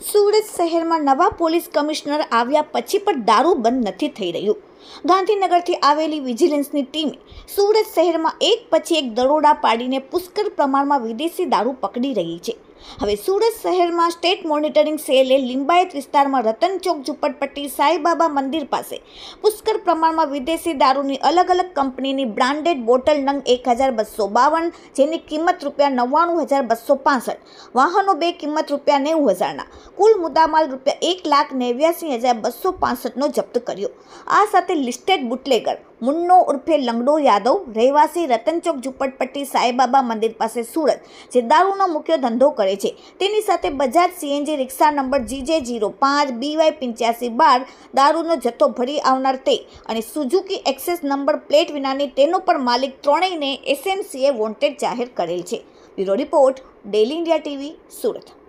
સુરત શહેરમાં નવા police commissioner આવ્યા પછી પણ દારૂ બંધ નથી થઈ રહ્યું। ગાંધીનગરથી આવેલી વિજિલન્સની ટીમે સુરત શહેરમાં એક પછી એક દરોડા પાડીને પુષ્કળ પ્રમાણમાં વિદેશી દારૂ પકડી રહી છે। હવે સુરત શહેરમાં સ્ટેટ મોનિટરિંગ સેલે લિંબાયત વિસ્તારમાં રતન ચોક ઝુંપડપટ્ટી સાંઈબાબા મંદિર પાસે પુષ્કળ પ્રમાણમાં વિદેશી દારૂની અલગ અલગ કંપનીની બ્રાન્ડેડ બોટલ નંગ 1252 જેની કિંમત ₹99,265, વાહનો બે કિંમત ₹90,000ના કુલ મુદ્દામાલ ₹1,89,265નો જપ્ત કર્યો। આ સાથે લિસ્ટેડ બુટલેગર મુન્નો ઉર્ફે લંગડો યાદવ રહેવાસી રતન ચોક ઝુંપડપટ્ટી સાંઈબાબા મંદિર પાસે સુરત જે દારૂનો મુખ્ય ધંધો કરે છે તેની સાથે બજાજ સીએનજી રિક્ષા નંબર GJ05BY8512 દારૂનો જથ્થો ભરી આવનાર તે અને સુઝુકી એક્સેસ નંબર પ્લેટ વિનાની તેનો પણ માલિક ત્રણેયને એસએમસીએ વોન્ટેડ જાહેર કરેલ છે। Bureau report, daily India TV, Surat.